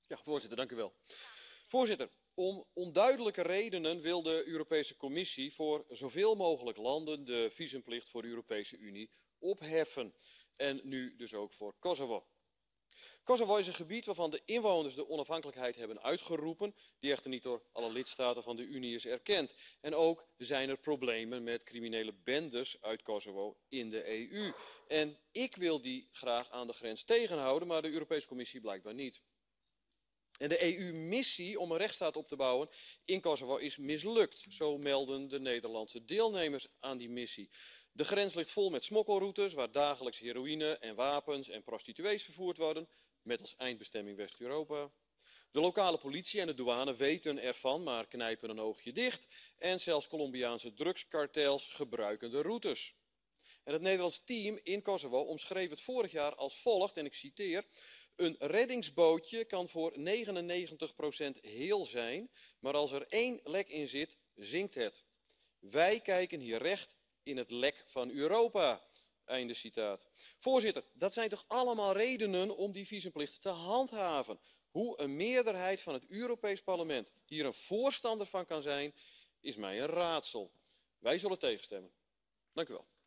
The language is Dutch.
Ja, voorzitter, dank u wel. Voorzitter, om onduidelijke redenen wil de Europese Commissie voor zoveel mogelijk landen de visumplicht voor de Europese Unie opheffen. En nu dus ook voor Kosovo. Kosovo is een gebied waarvan de inwoners de onafhankelijkheid hebben uitgeroepen, die echter niet door alle lidstaten van de Unie is erkend. En ook zijn er problemen met criminele bendes uit Kosovo in de EU. En ik wil die graag aan de grens tegenhouden, maar de Europese Commissie blijkbaar niet. En de EU-missie om een rechtsstaat op te bouwen in Kosovo is mislukt. Zo melden de Nederlandse deelnemers aan die missie. De grens ligt vol met smokkelroutes waar dagelijks heroïne en wapens en prostituees vervoerd worden, met als eindbestemming West-Europa. De lokale politie en de douane weten ervan, maar knijpen een oogje dicht. En zelfs Colombiaanse drugskartels gebruiken de routes. En het Nederlands team in Kosovo omschreef het vorig jaar als volgt, en ik citeer: een reddingsbootje kan voor 99% heel zijn, maar als er één lek in zit, zinkt het. Wij kijken hier recht in het lek van Europa. Einde citaat. Voorzitter, dat zijn toch allemaal redenen om die visumplicht te handhaven. Hoe een meerderheid van het Europees Parlement hier een voorstander van kan zijn, is mij een raadsel. Wij zullen tegenstemmen. Dank u wel.